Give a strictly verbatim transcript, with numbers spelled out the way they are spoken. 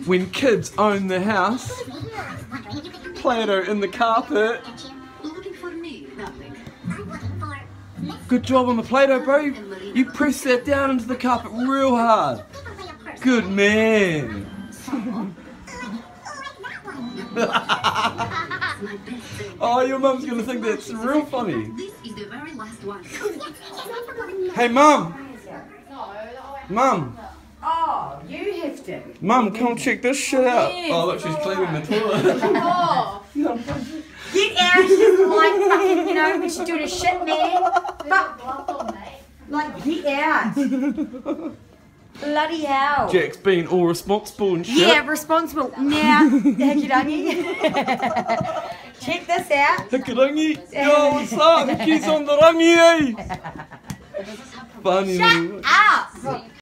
When kids own the house, Play-Doh in the carpet. Good job on the Play-Doh, bro. You press that down into the carpet real hard. Good man. Oh, your mum's gonna think that's real funny. Hey, mum. Mum. Oh, you have to. Mum, come check this shit out. Oh, look, she's cleaning the toilet. Oh. Get out, she doesn't like fucking, you know, when she's doing a shit, man. But, like, get out. Bloody hell. Jack's been all responsible and shit. Yeah, responsible. Now, Hikurangi. Check this out. Hikurangi. Yo, what's up? Hiki's on the rangi, eh? Funny. Shut up.